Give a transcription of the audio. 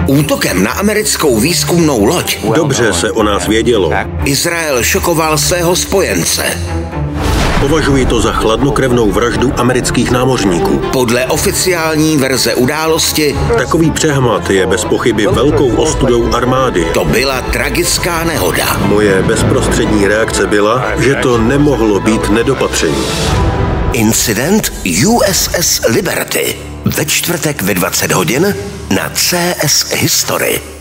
Útokem na americkou výzkumnou loď Dobře se o nás vědělo. Izrael šokoval svého spojence. Považuji to za chladnokrevnou vraždu amerických námořníků. Podle oficiální verze události Takový přehmat je bez pochyby velkou ostudou armády. to byla tragická nehoda. Moje bezprostřední reakce byla, že to nemohlo být nedopatření. Incident USS Liberty ve čtvrtek ve 20 hodin na CS History.